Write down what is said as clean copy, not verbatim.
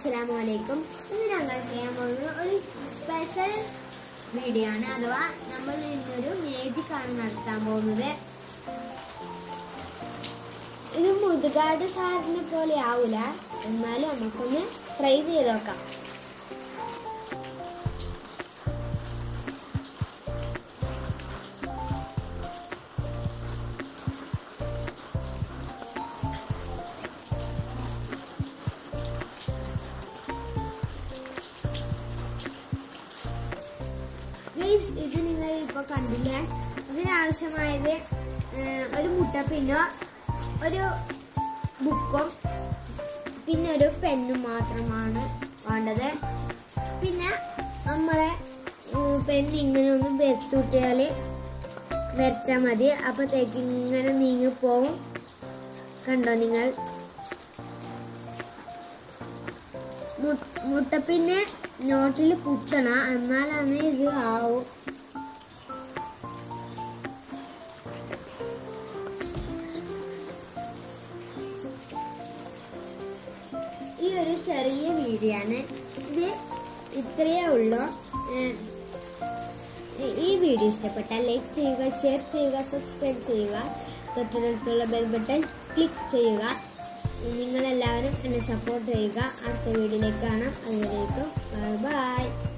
Assalamualaikum. ഇന്ന് ഞങ്ങൾ ചെയ്യാൻ പോകുന്നത് ഒരു സ്പെഷ്യൽ വീഡിയോ ആണ്. അഥവാ നമ്മൾ ഇന്നൊരു മാജിക് ആണ് നടത്താൻ പോകുന്നത്. ഇത് മുതുകാട് സാറിനെ പോലെ ആവൂല, എന്നാലും നമുക്കൊന്ന് ട്രൈ ചെയ്ത് നോക്കാം. ഇത് നിങ്ങൾ ഇപ്പോൾ കണ്ടില്ലേ, ഇതിനാവശ്യമായത് ഒരു മുട്ടപ്പിന്നോ ഒരു ബുക്കും പിന്നെ ഒരു പെന്നും മാത്രമാണ് വേണ്ടത്. പിന്നെ നമ്മളെ പെന്ന് ഇങ്ങനെ ഒന്ന് വരച്ചുകൂട്ടിയാൽ വരച്ചാൽ മതി. അപ്പോഴത്തേക്ക് ഇങ്ങനെ നീങ്ങിപ്പോവും. കണ്ടോ നിങ്ങൾ? മുട്ടപ്പിന്നെ നോട്ടിൽ കുത്തണം, എന്നാലാണ് ഇത് ആവും. ഈ ഒരു ചെറിയ വീഡിയോ ആണ് ഇത്. ഇത്രയേ ഉള്ളൂ. ഈ വീഡിയോ ഇഷ്ടപ്പെട്ടാൽ ലൈക്ക് ചെയ്യുക, ഷെയർ ചെയ്യുക, സബ്സ്ക്രൈബ് ചെയ്യുക, തൊട്ടടുത്തുള്ള ബെൽ ബട്ടൺ ക്ലിക്ക് ചെയ്യുക. നിങ്ങളെല്ലാവരും എന്നെ സപ്പോർട്ട് ചെയ്യുക. അടുത്ത വീഡിയോയിലേക്ക് കാണാം. അതുവരേക്കും ബൈ ബൈ.